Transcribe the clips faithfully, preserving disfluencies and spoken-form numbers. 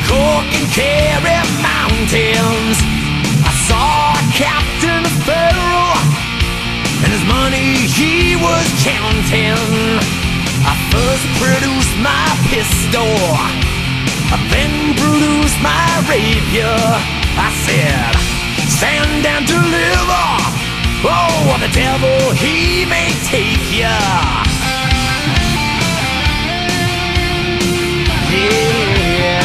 Cork and Kerry mountains. I saw Captain Farrell and his money he was counting. I first produced my pistol, I then produced my rapier. I said, stand and deliver. Oh, the devil, he may take ya. Yeah.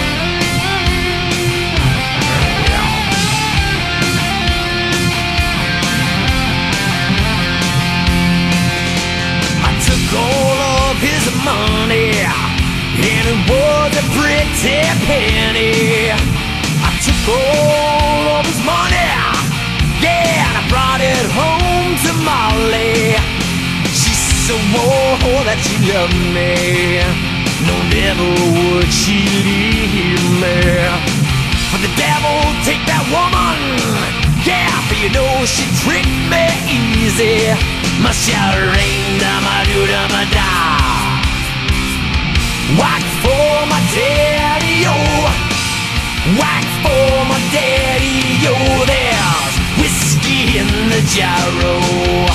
I took all of his money, and it was a pretty penny. I took all of his money, yeah, and I brought it home to Molly. She swore that she loved me, no, never would she leave me. But the devil take that woman, yeah, for you know she tricked me easy. Must ya ring da ma do da ma da. Whack for my daddy, yo. Whack for my daddy, yo. There's whiskey in the jarro.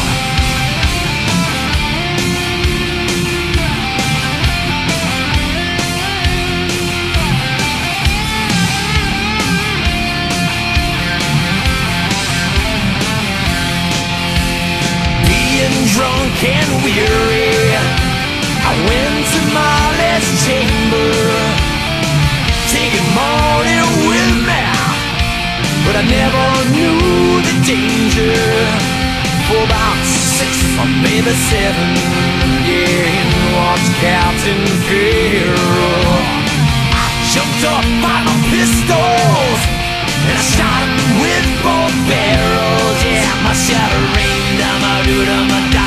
Being drunk and weary, I went to Molly's chamber, taking Molly with me, but I never knew the danger. For about six or maybe seven, yeah, in walked Captain Farrell. I jumped up by my pistols, and I shot him with both barrels. Yeah, my shot rained on my dude on my die.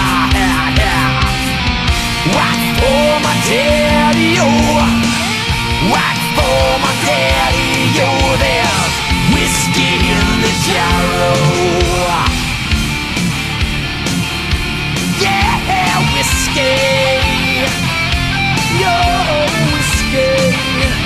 Whack for my daddy, yo. Whack for my daddy, yo. There's whiskey in the jarro. Yeah, whiskey. Yo, whiskey.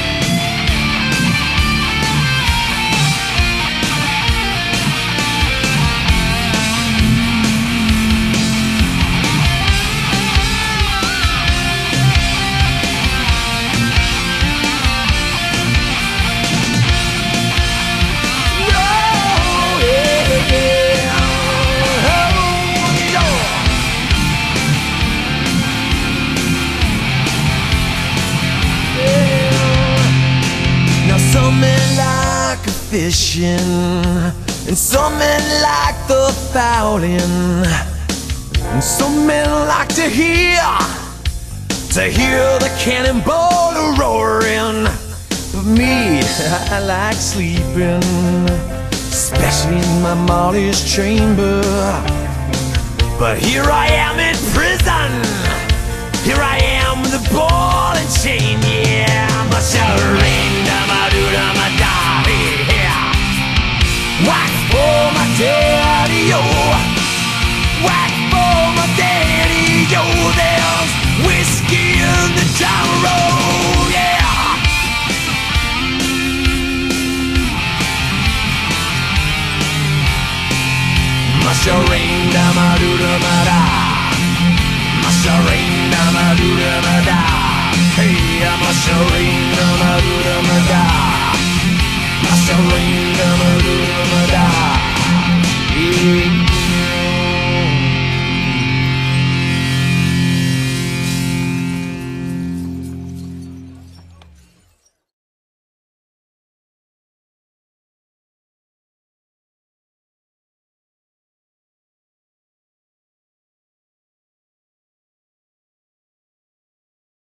Some men like fishing, and some men like the fowling, and some men like to hear, to hear the cannonball roaring. But me, I like sleeping, especially in my Molly's chamber. But here I am in prison, here I am with a ball and chain, yeah. Must have rained on my dude on my daddy, yeah. Whack for my daddy, yo. Whack for my daddy, yo. There's whiskey in the jarro, yeah. Must have rained on my dude on my daddy. Must have rained on my dude on my daddy. Hey, I'm a showing, I'm a good, I'm a guy.